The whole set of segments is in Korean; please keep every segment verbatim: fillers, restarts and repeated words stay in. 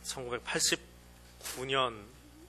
천구백팔십구 년에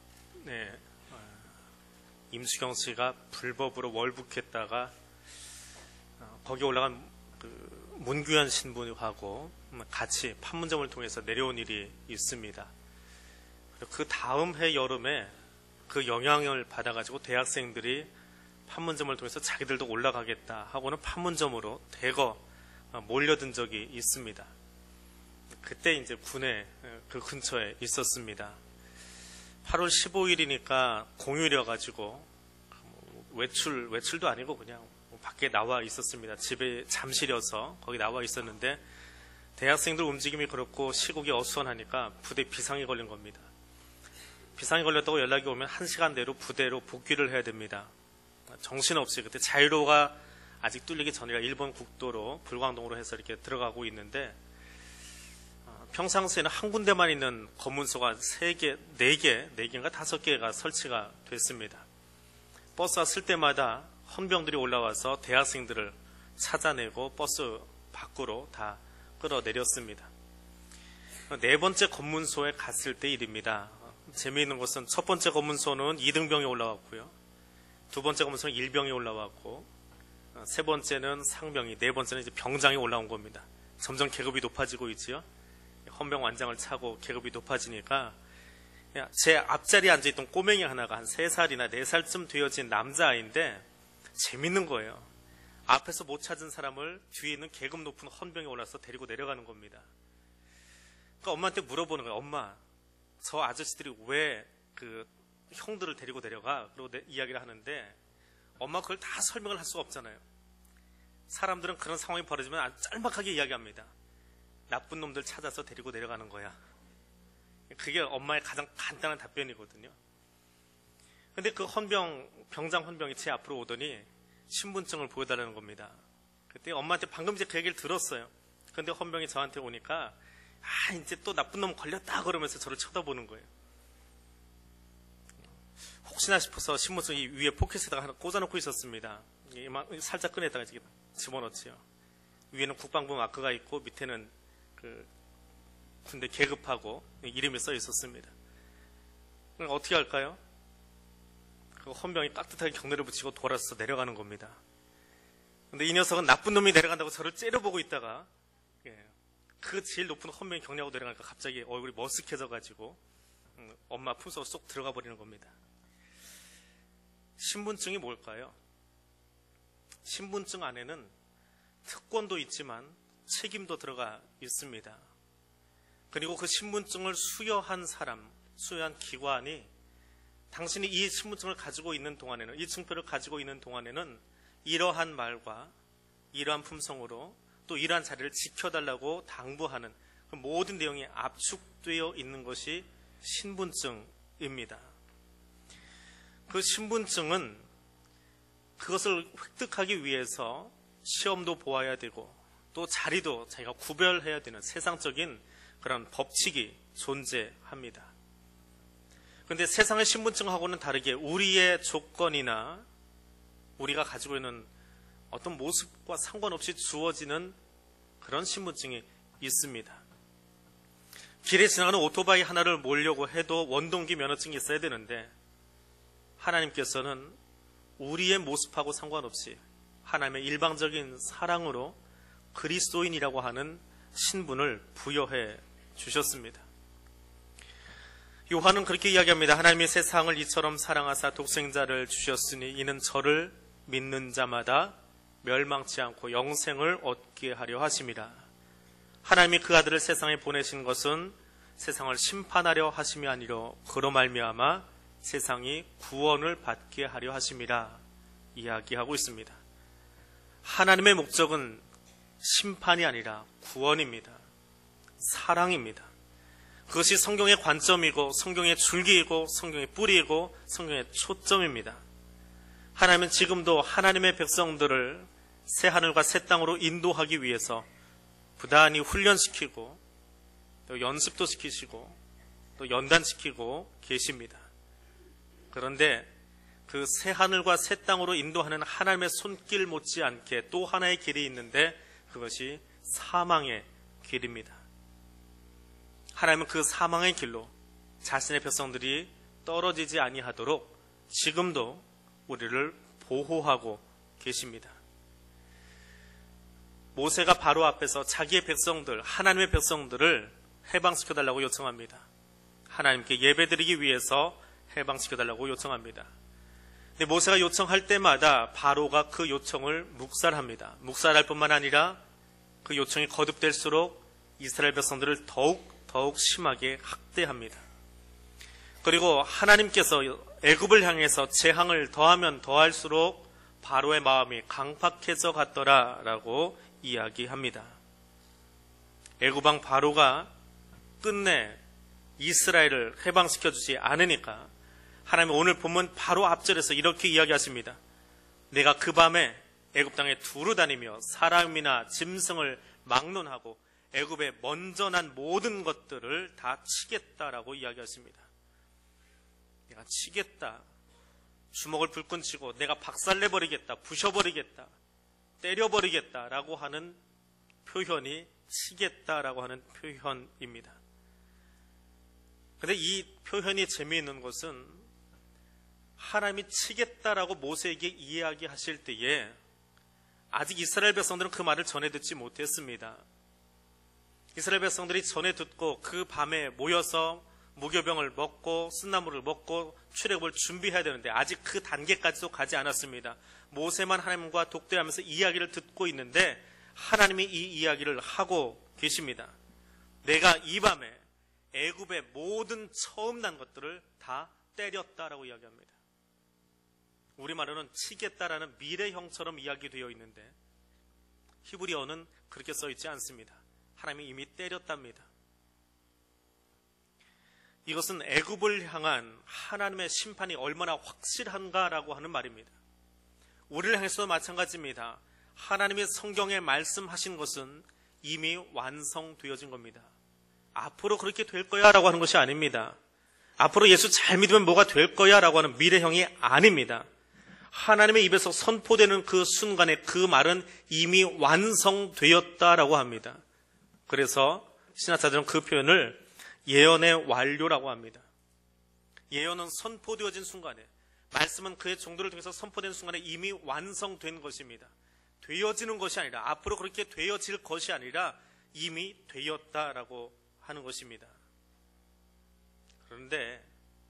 임수경 씨가 불법으로 월북했다가 거기 올라간 그 문규현 신부하고 같이 판문점을 통해서 내려온 일이 있습니다. 그 다음 해 여름에 그 영향을 받아가지고 대학생들이 판문점을 통해서 자기들도 올라가겠다 하고는 판문점으로 대거 몰려든 적이 있습니다. 그때 이제 군에 그 근처에 있었습니다. 팔월 십오일이니까 공휴일이어가지고 외출, 외출도 아니고 그냥 밖에 나와 있었습니다. 집에 잠실여서 거기 나와 있었는데 대학생들 움직임이 그렇고 시국이 어수선하니까 부대 비상이 걸린 겁니다. 비상이 걸렸다고 연락이 오면 한 시간 내로 부대로 복귀를 해야 됩니다. 정신없이 그때 자유로가 아직 뚫리기 전이라 일본 국도로 불광동으로 해서 이렇게 들어가고 있는데 평상시에는 한 군데만 있는 검문소가 세 개, 네 개, 네 개인가 다섯 개가 설치가 됐습니다. 버스가 쓸 때마다 헌병들이 올라와서 대학생들을 찾아내고 버스 밖으로 다 끌어내렸습니다. 네 번째 검문소에 갔을 때 일입니다. 재미있는 것은 첫 번째 검문소는 이등병이 올라왔고요. 두 번째 검문소는 일병이 올라왔고, 세 번째는 상병이, 네 번째는 이제 병장이 올라온 겁니다. 점점 계급이 높아지고 있지요. 헌병 완장을 차고 계급이 높아지니까 제 앞자리에 앉아있던 꼬맹이 하나가 한 세 살이나 네 살쯤 되어진 남자아이인데 재밌는 거예요. 앞에서 못 찾은 사람을 뒤에 있는 계급 높은 헌병이 올라서 데리고 내려가는 겁니다. 그러니까 엄마한테 물어보는 거예요. 엄마, 저 아저씨들이 왜 그 형들을 데리고 내려가? 그리고 내 이야기를 하는데 엄마 그걸 다 설명을 할 수가 없잖아요. 사람들은 그런 상황이 벌어지면 짤막하게 이야기합니다. 나쁜 놈들 찾아서 데리고 내려가는 거야. 그게 엄마의 가장 간단한 답변이거든요. 근데 그 헌병, 병장 헌병이 제 앞으로 오더니 신분증을 보여달라는 겁니다. 그때 엄마한테 방금 이제 그 얘기를 들었어요. 근데 헌병이 저한테 오니까 아 이제 또 나쁜 놈 걸렸다 그러면서 저를 쳐다보는 거예요. 혹시나 싶어서 신분증 이 위에 포켓에다가 하나 꽂아놓고 있었습니다. 살짝 꺼내다가 집어넣지요. 위에는 국방부 마크가 있고 밑에는 그 군대 계급하고 이름이 써 있었습니다. 그럼 어떻게 할까요? 그 헌병이 깍듯하게 경례를 붙이고 돌아서 내려가는 겁니다. 근데 이 녀석은 나쁜 놈이 내려간다고 저를 째려보고 있다가 그 제일 높은 헌병이 경례하고 내려가니까 갑자기 얼굴이 머쓱해져가지고 엄마 품속으로 쏙 들어가 버리는 겁니다. 신분증이 뭘까요? 신분증 안에는 특권도 있지만 책임도 들어가 있습니다. 그리고 그 신분증을 수여한 사람, 수여한 기관이 당신이 이 신분증을 가지고 있는 동안에는, 이 증표를 가지고 있는 동안에는 이러한 말과 이러한 품성으로 또 이러한 자리를 지켜달라고 당부하는 그 모든 내용이 압축되어 있는 것이 신분증입니다. 그 신분증은 그것을 획득하기 위해서 시험도 보아야 되고 또 자리도 자기가 구별해야 되는 세상적인 그런 법칙이 존재합니다. 그런데 세상의 신분증하고는 다르게 우리의 조건이나 우리가 가지고 있는 어떤 모습과 상관없이 주어지는 그런 신분증이 있습니다. 길에 지나가는 오토바이 하나를 몰려고 해도 원동기 면허증이 있어야 되는데 하나님께서는 우리의 모습하고 상관없이 하나님의 일방적인 사랑으로 그리스도인이라고 하는 신분을 부여해 주셨습니다. 요한은 그렇게 이야기합니다. 하나님이 세상을 이처럼 사랑하사 독생자를 주셨으니 이는 저를 믿는 자마다 멸망치 않고 영생을 얻게 하려 하심이라. 하나님이 그 아들을 세상에 보내신 것은 세상을 심판하려 하심이 아니라 그로 말미암아 세상이 구원을 받게 하려 하심이라 이야기하고 있습니다. 하나님의 목적은 심판이 아니라 구원입니다. 사랑입니다. 그것이 성경의 관점이고 성경의 줄기이고 성경의 뿌리이고 성경의 초점입니다. 하나님은 지금도 하나님의 백성들을 새 하늘과 새 땅으로 인도하기 위해서 부단히 훈련시키고 또 연습도 시키시고 또 연단시키고 계십니다. 그런데 그 새 하늘과 새 땅으로 인도하는 하나님의 손길 못지않게 또 하나의 길이 있는데 그것이 사망의 길입니다. 하나님은 그 사망의 길로 자신의 백성들이 떨어지지 아니하도록 지금도 우리를 보호하고 계십니다. 모세가 바로 앞에서 자기의 백성들, 하나님의 백성들을 해방시켜달라고 요청합니다. 하나님께 예배드리기 위해서 해방시켜달라고 요청합니다. 근데 모세가 요청할 때마다 바로가 그 요청을 묵살합니다. 묵살할 뿐만 아니라 그 요청이 거듭될수록 이스라엘 백성들을 더욱 더욱 심하게 학대합니다. 그리고 하나님께서 애굽을 향해서 재앙을 더하면 더할수록 바로의 마음이 강팍해져 갔더라라고 이야기합니다. 애굽왕 바로가 끝내 이스라엘을 해방시켜주지 않으니까 하나님 오늘 본문 바로 앞절에서 이렇게 이야기하십니다. 내가 그 밤에 애굽 땅에 두루 다니며 사람이나 짐승을 막론하고 애굽에 먼저 난 모든 것들을 다 치겠다라고 이야기하십니다. 내가 치겠다, 주먹을 불끈 치고 내가 박살내버리겠다, 부셔버리겠다, 때려버리겠다라고 하는 표현이 치겠다라고 하는 표현입니다. 그런데 이 표현이 재미있는 것은 하나님이 치겠다라고 모세에게 이야기하실 때에 아직 이스라엘 백성들은 그 말을 전해 듣지 못했습니다. 이스라엘 백성들이 전해 듣고 그 밤에 모여서 무교병을 먹고 쓴나물을 먹고 출애굽을 준비해야 되는데 아직 그 단계까지도 가지 않았습니다. 모세만 하나님과 독대하면서 이야기를 듣고 있는데 하나님이 이 이야기를 하고 계십니다. 내가 이 밤에 애굽의 모든 처음 난 것들을 다 때렸다라고 이야기합니다. 우리말로는 치겠다라는 미래형처럼 이야기되어 있는데 히브리어는 그렇게 써있지 않습니다. 하나님이 이미 때렸답니다. 이것은 애굽을 향한 하나님의 심판이 얼마나 확실한가라고 하는 말입니다. 우리를 향해서도 마찬가지입니다. 하나님이 성경에 말씀하신 것은 이미 완성되어진 겁니다. 앞으로 그렇게 될 거야 라고 하는 것이 아닙니다. 앞으로 예수 잘 믿으면 뭐가 될 거야 라고 하는 미래형이 아닙니다. 하나님의 입에서 선포되는 그 순간에 그 말은 이미 완성되었다라고 합니다. 그래서 신학자들은 그 표현을 예언의 완료라고 합니다. 예언은 선포되어진 순간에, 말씀은 그의 종들을 통해서 선포된 순간에 이미 완성된 것입니다. 되어지는 것이 아니라, 앞으로 그렇게 되어질 것이 아니라 이미 되었다라고 하는 것입니다. 그런데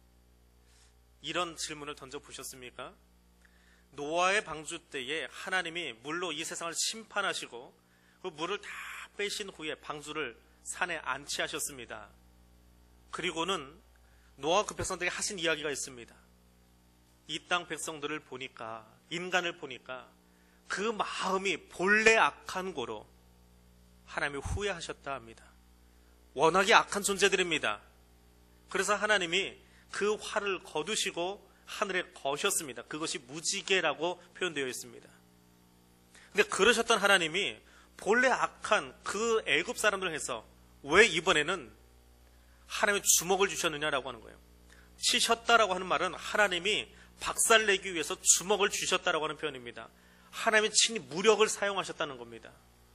이런 질문을 던져보셨습니까? 노아의 방주 때에 하나님이 물로 이 세상을 심판하시고 그 물을 다 빼신 후에 방주를 산에 안치하셨습니다. 그리고는 노아 그 백성들에게 하신 이야기가 있습니다. 이 땅 백성들을 보니까, 인간을 보니까 그 마음이 본래 악한 고로 하나님이 후회하셨다 합니다. 워낙에 악한 존재들입니다. 그래서 하나님이 그 화를 거두시고 하늘에 거셨습니다. 그것이 무지개라고 표현되어 있습니다. 근데 그러셨던 하나님이 본래 악한 그 애굽 사람들을 해서 왜 이번에는 하나님의 주먹을 주셨느냐라고 하는 거예요. 치셨다라고 하는 말은 하나님이 박살내기 위해서 주먹을 주셨다라고 하는 표현입니다. 하나님이 친히 무력을 사용하셨다는 겁니다.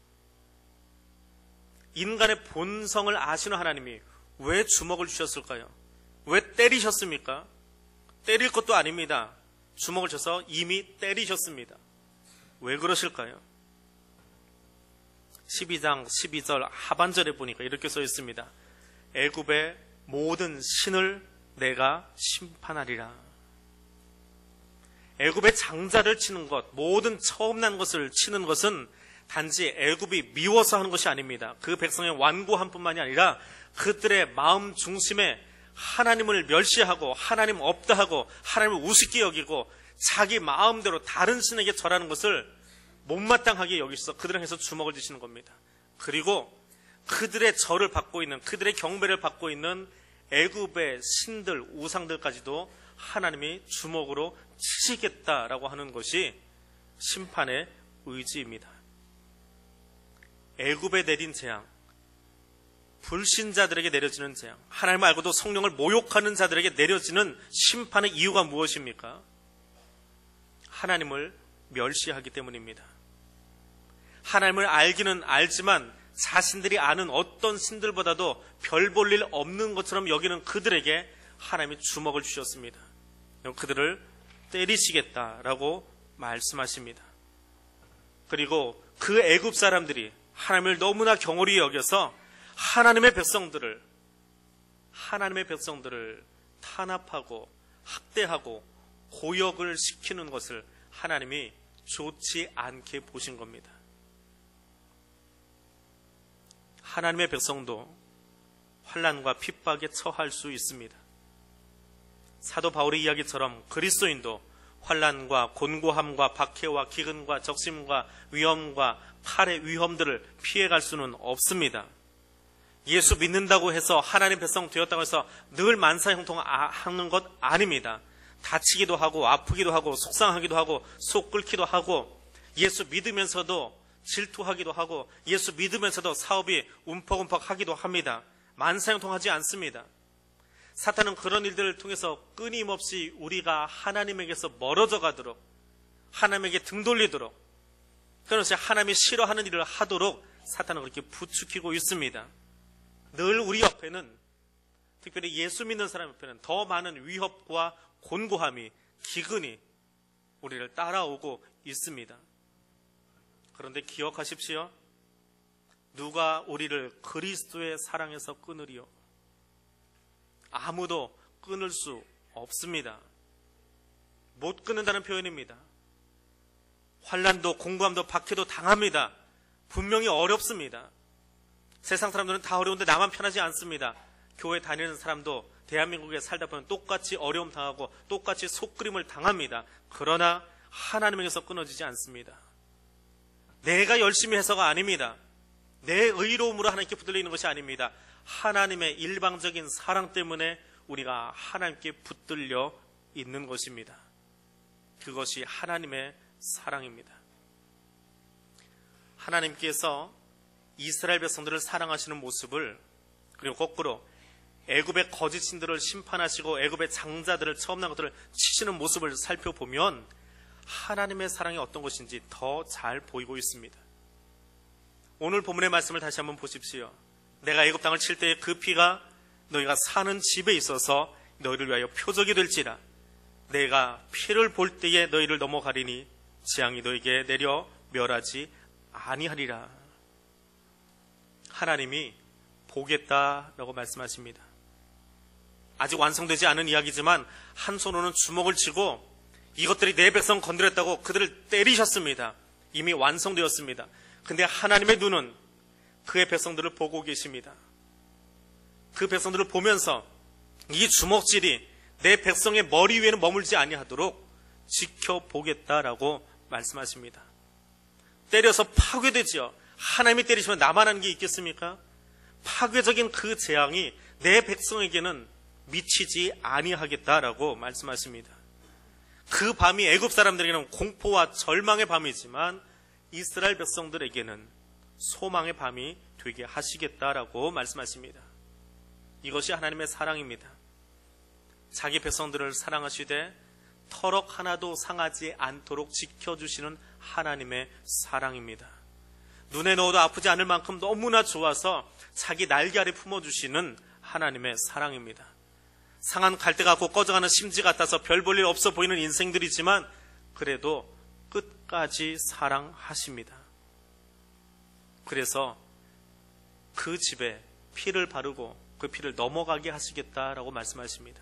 인간의 본성을 아시는 하나님이 왜 주먹을 주셨을까요? 왜 때리셨습니까? 때릴 것도 아닙니다. 주먹을 쳐서 이미 때리셨습니다. 왜 그러실까요? 십이 장 십이 절 하반절에 보니까 이렇게 써 있습니다. 애굽의 모든 신을 내가 심판하리라. 애굽의 장자를 치는 것, 모든 처음 난 것을 치는 것은 단지 애굽이 미워서 하는 것이 아닙니다. 그 백성의 완고함 뿐만이 아니라 그들의 마음 중심에 하나님을 멸시하고 하나님 없다 하고 하나님을 우습게 여기고 자기 마음대로 다른 신에게 절하는 것을 못마땅하게 여기셔서 그들을 향해서 주먹을 쥐시는 겁니다. 그리고 그들의 절을 받고 있는, 그들의 경배를 받고 있는 애굽의 신들, 우상들까지도 하나님이 주먹으로 치시겠다라고 하는 것이 심판의 의지입니다. 애굽에 내린 재앙, 불신자들에게 내려지는 재앙, 하나님을 알고도 성령을 모욕하는 자들에게 내려지는 심판의 이유가 무엇입니까? 하나님을 멸시하기 때문입니다. 하나님을 알기는 알지만 자신들이 아는 어떤 신들보다도 별 볼 일 없는 것처럼 여기는 그들에게 하나님이 주먹을 주셨습니다. 그들을 때리시겠다라고 말씀하십니다. 그리고 그 애굽 사람들이 하나님을 너무나 경홀히 여겨서 하나님의 백성들을 하나님의 백성들을 탄압하고 학대하고 고역을 시키는 것을 하나님이 좋지 않게 보신 겁니다. 하나님의 백성도 환난과 핍박에 처할 수 있습니다. 사도 바울의 이야기처럼 그리스도인도 환난과 곤고함과 박해와 기근과 적심과 위험과 칼의 위험들을 피해갈 수는 없습니다. 예수 믿는다고 해서 하나님 백성 되었다고 해서 늘 만사형통하는 것 아닙니다. 다치기도 하고 아프기도 하고 속상하기도 하고 속 끓기도 하고 예수 믿으면서도 질투하기도 하고 예수 믿으면서도 사업이 움퍽움퍽 하기도 합니다. 만사형통하지 않습니다. 사탄은 그런 일들을 통해서 끊임없이 우리가 하나님에게서 멀어져 가도록 하나님에게 등 돌리도록 그것이 하나님이 싫어하는 일을 하도록 사탄은 그렇게 부추기고 있습니다. 늘 우리 옆에는 특별히 예수 믿는 사람 옆에는 더 많은 위협과 곤고함이 기근이 우리를 따라오고 있습니다. 그런데 기억하십시오. 누가 우리를 그리스도의 사랑에서 끊으리요? 아무도 끊을 수 없습니다. 못 끊는다는 표현입니다. 환난도 공고함도 박해도 당합니다. 분명히 어렵습니다. 세상 사람들은 다 어려운데 나만 편하지 않습니다. 교회 다니는 사람도 대한민국에 살다 보면 똑같이 어려움 당하고 똑같이 속그림을 당합니다. 그러나 하나님에게서 끊어지지 않습니다. 내가 열심히 해서가 아닙니다. 내 의로움으로 하나님께 붙들려 있는 것이 아닙니다. 하나님의 일방적인 사랑 때문에 우리가 하나님께 붙들려 있는 것입니다. 그것이 하나님의 사랑입니다. 하나님께서 이스라엘 백성들을 사랑하시는 모습을 그리고 거꾸로 애굽의 거짓 신들을 심판하시고 애굽의 장자들을 처음 난 것들을 치시는 모습을 살펴보면 하나님의 사랑이 어떤 것인지 더 잘 보이고 있습니다. 오늘 본문의 말씀을 다시 한번 보십시오. 내가 애굽 땅을 칠 때에 그 피가 너희가 사는 집에 있어서 너희를 위하여 표적이 될지라. 내가 피를 볼 때에 너희를 넘어가리니 재앙이 너희에게 내려 멸하지 아니하리라. 하나님이 보겠다라고 말씀하십니다. 아직 완성되지 않은 이야기지만 한 손으로는 주먹을 쥐고 이것들이 내 백성 건드렸다고 그들을 때리셨습니다. 이미 완성되었습니다. 근데 하나님의 눈은 그의 백성들을 보고 계십니다. 그 백성들을 보면서 이 주먹질이 내 백성의 머리 위에는 머물지 아니하도록 지켜보겠다라고 말씀하십니다. 때려서 파괴되지요. 하나님이 때리시면 나만 하는 게 있겠습니까? 파괴적인 그 재앙이 내 백성에게는 미치지 아니하겠다라고 말씀하십니다. 그 밤이 애굽 사람들에게는 공포와 절망의 밤이지만 이스라엘 백성들에게는 소망의 밤이 되게 하시겠다라고 말씀하십니다. 이것이 하나님의 사랑입니다. 자기 백성들을 사랑하시되 터럭 하나도 상하지 않도록 지켜주시는 하나님의 사랑입니다. 눈에 넣어도 아프지 않을 만큼 너무나 좋아서 자기 날개 아래 품어주시는 하나님의 사랑입니다. 상한 갈대 같고 꺼져가는 심지 같아서 별 볼 일 없어 보이는 인생들이지만 그래도 끝까지 사랑하십니다. 그래서 그 집에 피를 바르고 그 피를 넘어가게 하시겠다라고 말씀하십니다.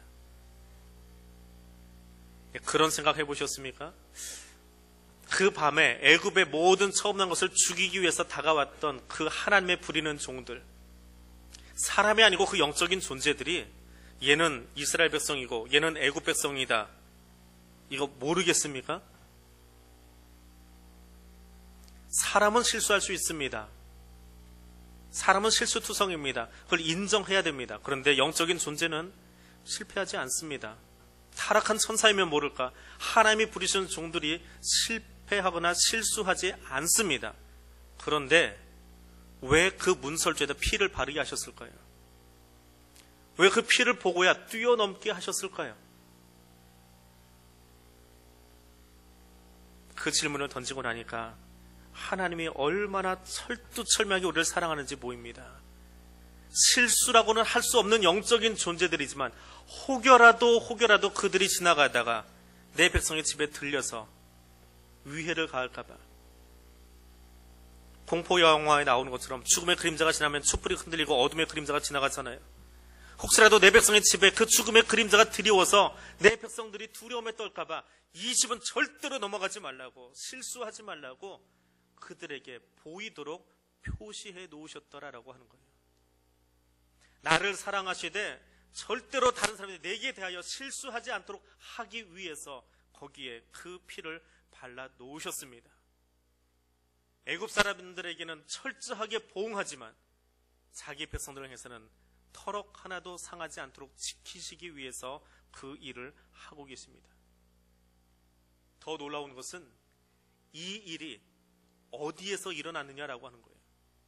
그런 생각 해보셨습니까? 그 밤에 애굽의 모든 처음 난 것을 죽이기 위해서 다가왔던 그 하나님의 부리는 종들, 사람이 아니고 그 영적인 존재들이 얘는 이스라엘 백성이고 얘는 애굽 백성이다, 이거 모르겠습니까? 사람은 실수할 수 있습니다. 사람은 실수투성입니다. 그걸 인정해야 됩니다. 그런데 영적인 존재는 실패하지 않습니다. 타락한 천사이면 모를까 하나님이 부리시는 종들이 실패하거나 실수하지 않습니다. 그런데 왜 그 문설주에다 피를 바르게 하셨을까요? 왜 그 피를 보고야 뛰어넘게 하셨을까요? 그 질문을 던지고 나니까 하나님이 얼마나 철두철미하게 우리를 사랑하는지 보입니다. 실수라고는 할 수 없는 영적인 존재들이지만 혹여라도 혹여라도 그들이 지나가다가 내 백성의 집에 들려서 위해를 가할까봐, 공포 영화에 나오는 것처럼 죽음의 그림자가 지나면 촛불이 흔들리고 어둠의 그림자가 지나가잖아요. 혹시라도 내 백성의 집에 그 죽음의 그림자가 드리워서 내 백성들이 두려움에 떨까봐 이 집은 절대로 넘어가지 말라고, 실수하지 말라고 그들에게 보이도록 표시해 놓으셨더라라고 하는 거예요. 나를 사랑하시되 절대로 다른 사람들이 내게 대하여 실수하지 않도록 하기 위해서 거기에 그 피를 발라 놓으셨습니다. 애굽 사람들에게는 철저하게 보응하지만 자기 백성들을 향해서는 터럭 하나도 상하지 않도록 지키시기 위해서 그 일을 하고 계십니다. 더 놀라운 것은 이 일이 어디에서 일어났느냐라고 하는 거예요.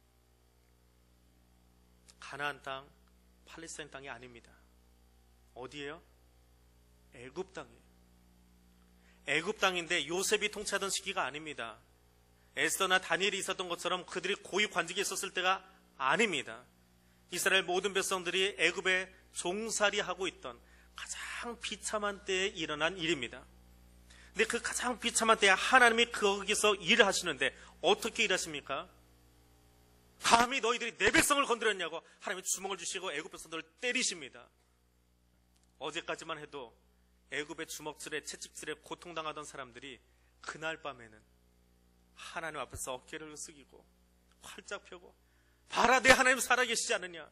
가나안 땅, 팔레스타인 땅이 아닙니다. 어디예요? 애굽 땅이에요. 애굽 땅인데 요셉이 통치하던 시기가 아닙니다. 에스더나 다니엘이 있었던 것처럼 그들이 고위 관직에 있었을 때가 아닙니다. 이스라엘 모든 백성들이 애굽에 종살이하고 있던 가장 비참한 때에 일어난 일입니다. 근데 그 가장 비참한 때에 하나님이 거기서 일을 하시는데 어떻게 일하십니까? 감히 너희들이 내 백성을 건드렸냐고 하나님이 주먹을 주시고 애굽 백성들을 때리십니다. 어제까지만 해도 애굽의 주먹질에 채찍질에 고통당하던 사람들이 그날 밤에는 하나님 앞에서 어깨를 숙이고 활짝 펴고 봐라, 내 하나님 살아계시지 않느냐.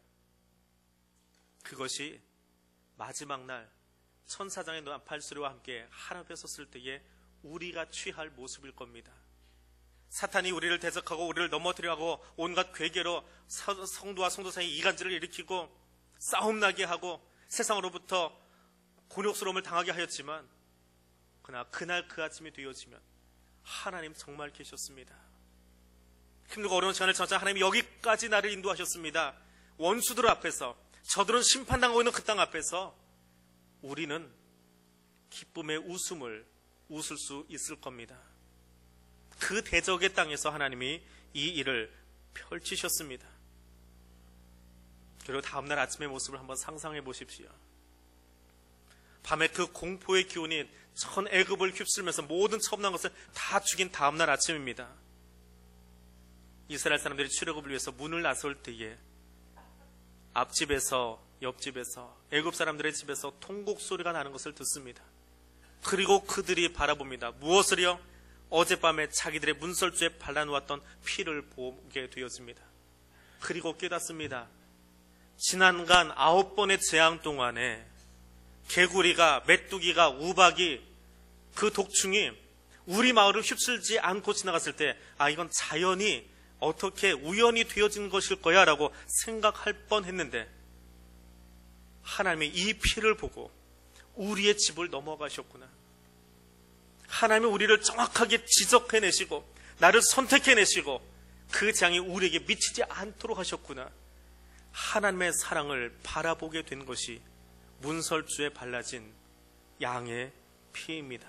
그것이 마지막 날 천사장의 나팔소리와 함께 하나님 앞에 섰을 때에 우리가 취할 모습일 겁니다. 사탄이 우리를 대적하고 우리를 넘어뜨리고 온갖 괴계로 성도와 성도 사이 이간질을 일으키고 싸움나게 하고 세상으로부터 곤욕스러움을 당하게 하였지만, 그러나 그날 그 아침이 되어지면 하나님 정말 계셨습니다. 힘들고 어려운 시간을 지나서 하나님이 여기까지 나를 인도하셨습니다. 원수들 앞에서, 저들은 심판당하고 있는 그 땅 앞에서 우리는 기쁨의 웃음을 웃을 수 있을 겁니다. 그 대적의 땅에서 하나님이 이 일을 펼치셨습니다. 그리고 다음날 아침의 모습을 한번 상상해 보십시오. 밤에 그 공포의 기운이 전 애굽을 휩쓸면서 모든 첩난 것을 다 죽인 다음날 아침입니다. 이스라엘 사람들이 출애굽을 위해서 문을 나설 때에 앞집에서 옆집에서 애굽 사람들의 집에서 통곡 소리가 나는 것을 듣습니다. 그리고 그들이 바라봅니다. 무엇을요? 어젯밤에 자기들의 문설주에 발라놓았던 피를 보게 되었습니다. 그리고 깨닫습니다. 지난간 아홉 번의 재앙 동안에 개구리가, 메뚜기가, 우박이, 그 독충이 우리 마을을 휩쓸지 않고 지나갔을 때, 아, 이건 자연이 어떻게 우연히 되어진 것일 거야 라고 생각할 뻔했는데, 하나님이 이 피를 보고 우리의 집을 넘어가셨구나. 하나님이 우리를 정확하게 지적해내시고 나를 선택해내시고 그 재앙이 우리에게 미치지 않도록 하셨구나. 하나님의 사랑을 바라보게 된 것이 문설주에 발라진 양의 피입니다.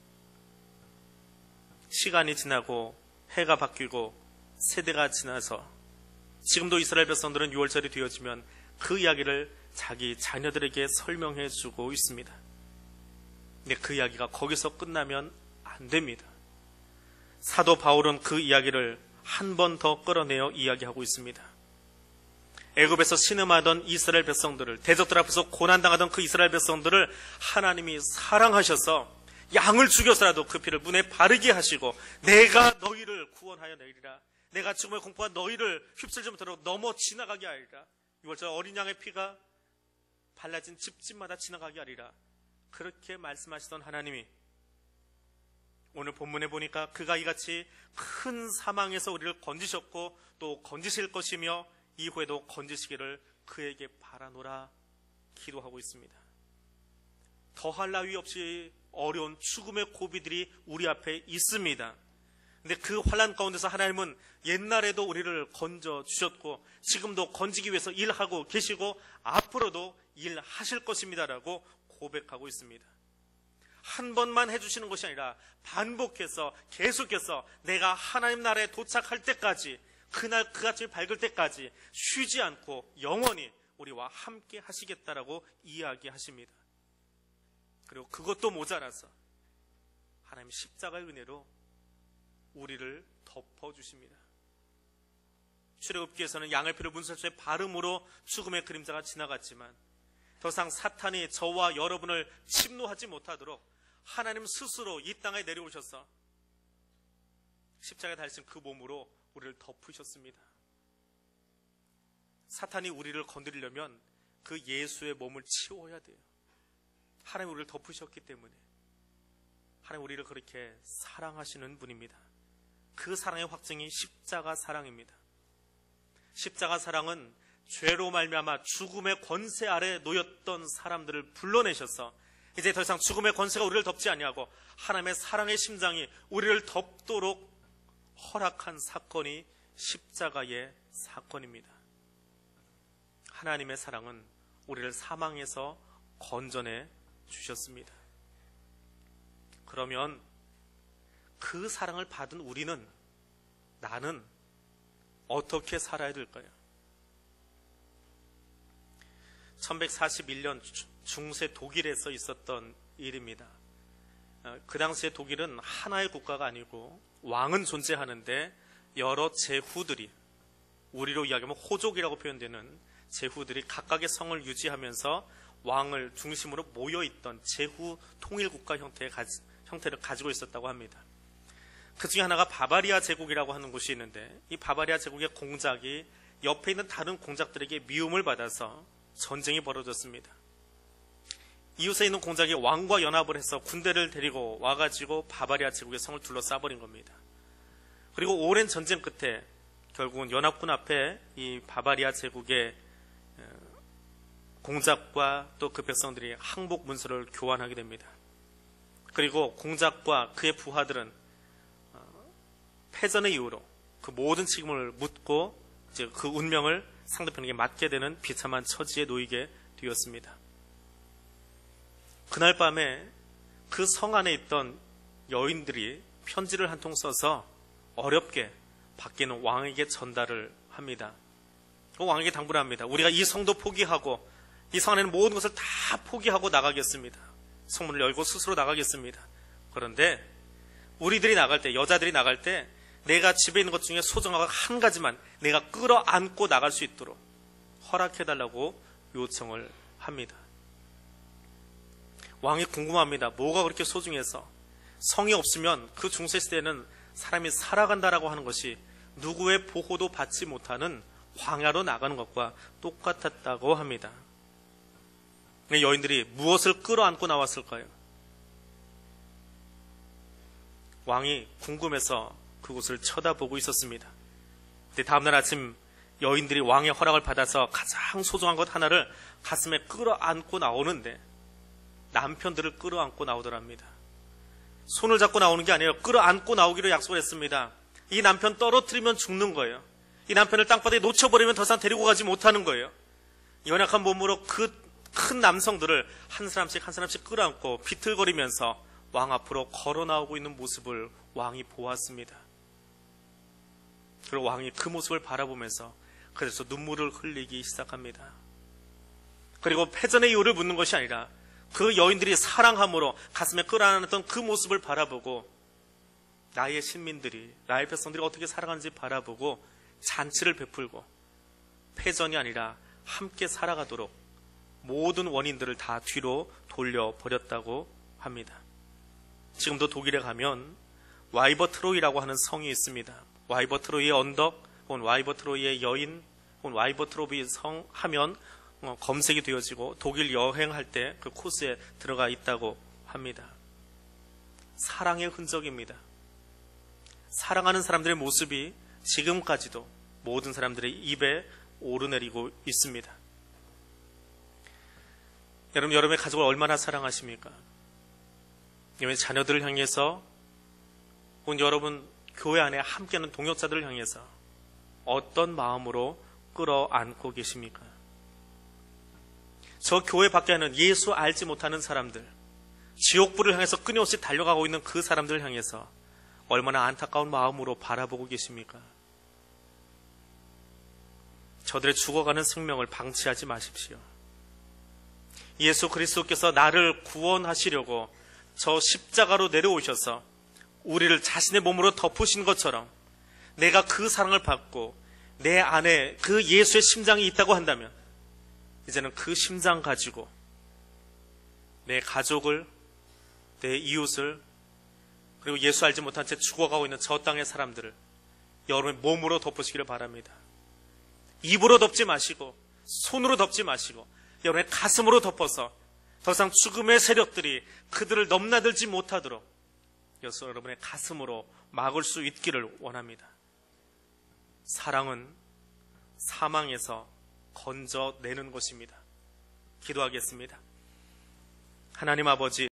시간이 지나고 해가 바뀌고 세대가 지나서 지금도 이스라엘 백성들은 유월절이 되어지면 그 이야기를 자기 자녀들에게 설명해 주고 있습니다. 근데 그 이야기가 거기서 끝나면 안 됩니다. 사도 바울은 그 이야기를 한 번 더 끌어내어 이야기하고 있습니다. 애굽에서 신음하던 이스라엘 백성들을, 대적들 앞에서 고난당하던 그 이스라엘 백성들을 하나님이 사랑하셔서 양을 죽여서라도 그 피를 문에 바르게 하시고 내가 너희를 구원하여 내리라, 내가 죽음의 공포가 너희를 휩쓸지 못하도록 넘어 지나가게 하리라, 유월절 어린 양의 피가 발라진 집집마다 지나가게 하리라, 그렇게 말씀하시던 하나님이 오늘 본문에 보니까 그가 이같이 큰 사망에서 우리를 건지셨고 또 건지실 것이며 이후에도 건지시기를 그에게 바라노라 기도하고 있습니다. 더할 나위 없이 어려운 죽음의 고비들이 우리 앞에 있습니다. 근데 그 환난 가운데서 하나님은 옛날에도 우리를 건져 주셨고 지금도 건지기 위해서 일하고 계시고 앞으로도 일하실 것입니다라고 고백하고 있습니다. 한 번만 해주시는 것이 아니라 반복해서 계속해서 내가 하나님 나라에 도착할 때까지, 그날 그 아침이 밝을 때까지 쉬지 않고 영원히 우리와 함께 하시겠다라고 이야기하십니다. 그리고 그것도 모자라서 하나님 십자가의 은혜로 우리를 덮어주십니다. 출애굽기에서는 양의 피를 문설주의 발음으로 죽음의 그림자가 지나갔지만 더 이상 사탄이 저와 여러분을 침노하지 못하도록 하나님 스스로 이 땅에 내려오셔서 십자가에 달리신 그 몸으로 우리를 덮으셨습니다. 사탄이 우리를 건드리려면 그 예수의 몸을 치워야 돼요. 하나님 우리를 덮으셨기 때문에. 하나님 우리를 그렇게 사랑하시는 분입니다. 그 사랑의 확증이 십자가 사랑입니다. 십자가 사랑은 죄로 말미암아 죽음의 권세 아래 놓였던 사람들을 불러내셔서 이제 더 이상 죽음의 권세가 우리를 덮지 아니하고 하나님의 사랑의 심장이 우리를 덮도록 허락한 사건이 십자가의 사건입니다. 하나님의 사랑은 우리를 사망에서 건져내 주셨습니다. 그러면 그 사랑을 받은 우리는, 나는 어떻게 살아야 될까요? 천백사십일 년 중세 독일에서 있었던 일입니다. 그 당시에 독일은 하나의 국가가 아니고 왕은 존재하는데 여러 제후들이, 우리로 이야기하면 호족이라고 표현되는 제후들이 각각의 성을 유지하면서 왕을 중심으로 모여있던 제후 통일국가 형태의 가지, 형태를 가지고 있었다고 합니다. 그 중에 하나가 바바리아 제국이라고 하는 곳이 있는데, 이 바바리아 제국의 공작이 옆에 있는 다른 공작들에게 미움을 받아서 전쟁이 벌어졌습니다. 이웃에 있는 공작이 왕과 연합을 해서 군대를 데리고 와가지고 바바리아 제국의 성을 둘러싸버린 겁니다. 그리고 오랜 전쟁 끝에 결국은 연합군 앞에 이 바바리아 제국의 공작과 또 그 백성들이 항복 문서를 교환하게 됩니다. 그리고 공작과 그의 부하들은 패전의 이유로 그 모든 책임을 묻고 이제 그 운명을 상대편에게 맡게 되는 비참한 처지에 놓이게 되었습니다. 그날 밤에 그 성 안에 있던 여인들이 편지를 한 통 써서 어렵게 밖에 있는 왕에게 전달을 합니다. 그 왕에게 당부를 합니다. 우리가 이 성도 포기하고 이 성 안에 있는 모든 것을 다 포기하고 나가겠습니다. 성문을 열고 스스로 나가겠습니다. 그런데 우리들이 나갈 때, 여자들이 나갈 때 내가 집에 있는 것 중에 소중한 한 가지만 내가 끌어안고 나갈 수 있도록 허락해달라고 요청을 합니다. 왕이 궁금합니다. 뭐가 그렇게 소중해서? 성이 없으면 그 중세시대에는 사람이 살아간다라고 하는 것이 누구의 보호도 받지 못하는 광야로 나가는 것과 똑같았다고 합니다. 여인들이 무엇을 끌어안고 나왔을까요? 왕이 궁금해서 그곳을 쳐다보고 있었습니다. 근데 다음날 아침 여인들이 왕의 허락을 받아서 가장 소중한 것 하나를 가슴에 끌어안고 나오는데 남편들을 끌어안고 나오더랍니다. 손을 잡고 나오는 게 아니에요. 끌어안고 나오기로 약속을 했습니다. 이 남편 떨어뜨리면 죽는 거예요. 이 남편을 땅바닥에 놓쳐버리면 더 이상 데리고 가지 못하는 거예요. 연약한 몸으로 그 큰 남성들을 한 사람씩 한 사람씩 끌어안고 비틀거리면서 왕 앞으로 걸어 나오고 있는 모습을 왕이 보았습니다. 그리고 왕이 그 모습을 바라보면서 그래서 눈물을 흘리기 시작합니다. 그리고 패전의 이유를 묻는 것이 아니라 그 여인들이 사랑함으로 가슴에 끌어안았던 그 모습을 바라보고 나의 신민들이, 나의 백성들이 어떻게 살아가는지 바라보고 잔치를 베풀고 패전이 아니라 함께 살아가도록 모든 원인들을 다 뒤로 돌려버렸다고 합니다. 지금도 독일에 가면 와이버트로이라고 하는 성이 있습니다. 와이버트로이의 언덕, 혹은 와이버트로이의 여인, 혹은 와이버트로이 성 하면 검색이 되어지고 독일 여행할 때 그 코스에 들어가 있다고 합니다. 사랑의 흔적입니다. 사랑하는 사람들의 모습이 지금까지도 모든 사람들의 입에 오르내리고 있습니다. 여러분, 여러분의 가족을 얼마나 사랑하십니까? 여러분 자녀들을 향해서, 혹은 여러분 교회 안에 함께하는 동역자들을 향해서 어떤 마음으로 끌어안고 계십니까? 저 교회 밖에는 예수 알지 못하는 사람들, 지옥불을 향해서 끊임없이 달려가고 있는 그 사람들을 향해서 얼마나 안타까운 마음으로 바라보고 계십니까? 저들의 죽어가는 생명을 방치하지 마십시오. 예수 그리스도께서 나를 구원하시려고 저 십자가로 내려오셔서 우리를 자신의 몸으로 덮으신 것처럼 내가 그 사랑을 받고 내 안에 그 예수의 심장이 있다고 한다면 이제는 그 심장 가지고 내 가족을, 내 이웃을, 그리고 예수 알지 못한 채 죽어가고 있는 저 땅의 사람들을 여러분의 몸으로 덮으시기를 바랍니다. 입으로 덮지 마시고 손으로 덮지 마시고 여러분의 가슴으로 덮어서 더 이상 죽음의 세력들이 그들을 넘나들지 못하도록 여러분의 가슴으로 막을 수 있기를 원합니다. 사랑은 사망에서 건져내는 것입니다. 기도하겠습니다. 하나님 아버지,